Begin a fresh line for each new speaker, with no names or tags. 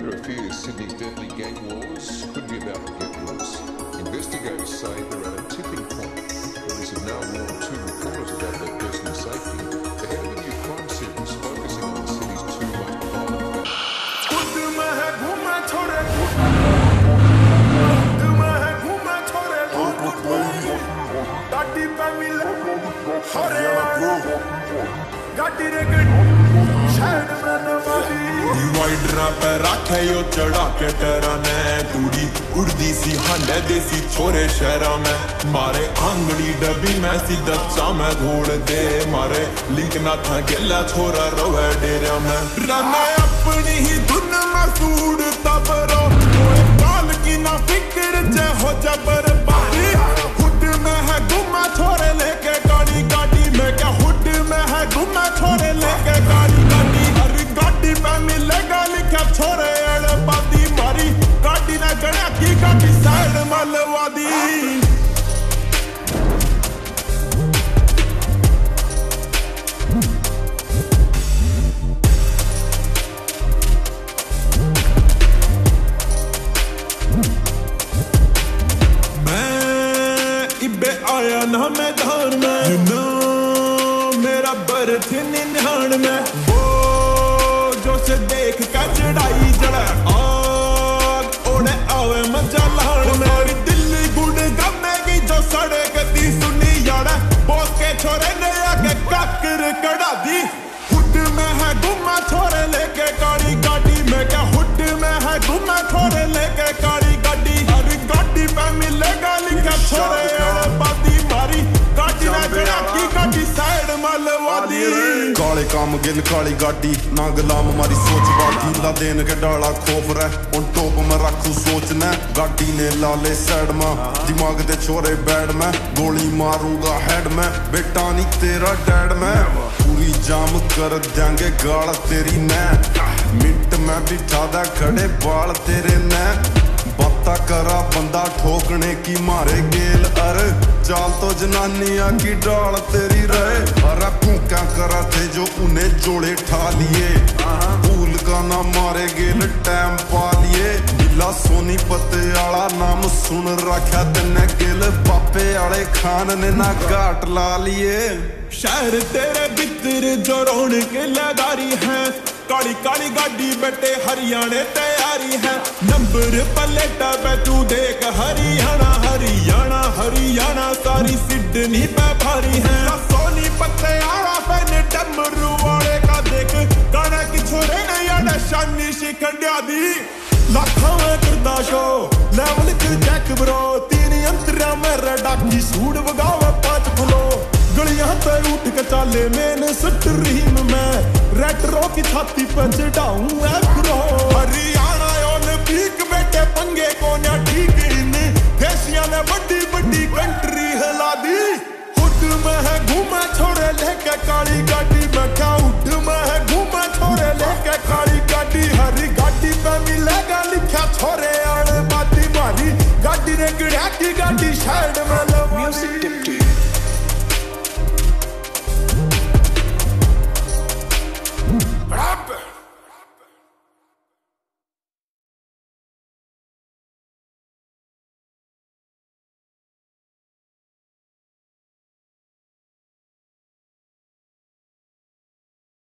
There are fears Sydney's deadly gang wars could be about to get worse. Investigators say they're at a tipping point. Police have now warned 2 reporters about their personal safety ahead of a new crime series focusing on the city's 2 most violent
divider पे रखे यो चढ़ा के टेरा ने तूड़ी उड़दी सी हंडे देसी छोरे शहरा में मारे आंगड़ी डबी में सी दच्चा में घोड़ दे मारे लिख ना था गेला छोरा रोवे डेरा में रना अपनी ही धुन में सूड़ तबरो कोई काल की ना फिक्र चे हो जबर बारी हुड में है गुमा छोरे लेके गाड़ी गाड़ी में क्या हुड में है गुमा छोरे लेके गाड़ी गाड़ी हर गाड़ी में मिलेगा लिखा छोरे एड़ बादी मारी गाड़ी ना गड़ा की गाड़ी साइड मलवादी आया ना मैदान में you know, मेरा बर्थ निन्हान में वो जो से देख का चढ़ाई जड़ा आग ओढ़े आवे मजा लान में मेरी दिल्ली गुड़ गमे की जो सड़े गती सुनी यारा बोस के छोरे ने आके काकर कड़ा दी हुड में है गुमा छोरे लेके गाड़ी गाड़ी में क्या हुड में है गुमा छोरे लेके गाड़ी गाड़ी हर गाड़ी पे मिलेगा लिखा छोरे
काले काम गिल काली गाड़ी ना गुलाम मारी सोच बाकी ला देन के डाला खोफ रह उन टोप में रखू सोचना गाड़ी ने लाले साइड में दिमाग दे छोरे बैड में गोली मारूंगा हेड में बेटा नहीं तेरा डैड में पूरी जाम कर देंगे गाल तेरी ने मिनट में बिठा दा खड़े बाल तेरे ने बाता करा बंदा ठोकने की मारे गेल अर चाल तो जनानिया की डाल तेरी रहे अरे फूका करा थे जो उन्हें जोड़े ठा लिए भूल का ना मारे गेल टाइम पा लिए बिला सोनी पत्ते आला नाम सुन रखा तेने गेल पापे आले खान ने ना घाट ला लिए
शहर तेरे भीतर जो रौनक लगारी है काली काली गाड़ी बेटे हरियाणे तैयारी है नंबर प्लेटा पे तू देख हरियाणा हरियाणा हरियाणा सारी सिडनी पे भारी है सोनी पत्ते आड़ा पे डमरू वाले का देख गाना की छोरे ने यार शानी शिखंडिया दी लाखों में करदा शो लेवल कर जैक ब्रो 3 अंतरा मेरा डाकी सूट वगावे 5 फलो गलियां पे उठ के चाले मैंने स्ट्रीम में रेट्रो की छाती पे चढ़ाऊं एफ्रो हरियाणा ओलंपिक बेटे पंगे को ना ठीक इन देशिया ने बड़ी बड़ी कंट्री हिला दी हुड में है घूमा छोरे लेके काली गाड़ी में क्या हुड में है घूमा छोरे लेके काली गाड़ी हरी गाड़ी पे मिलेगा लिखा छोरे आड़े बाती मारी गाड़ी ने गिरा की गाड़ी साइड में